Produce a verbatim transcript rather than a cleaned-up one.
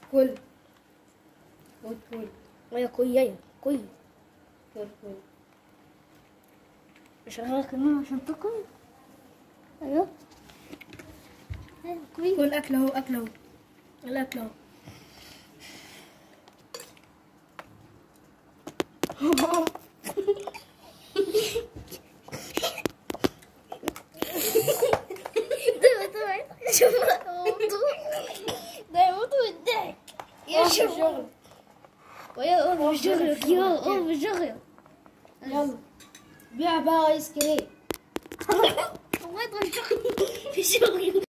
كل كل كل ويا كوي يا كوي كل كل شغالة كمان عشان تاكل. ايوه ايوه كوي. كل اكل اهو، اكل اهو، الاكل اهو. شوف الموضوع ده يموت من الضحك. يا شوف شغل. ويا اوف شغلك يا اوف شغلك. يلا بيع بقى ايس كريم. والله ده شغل في شغل.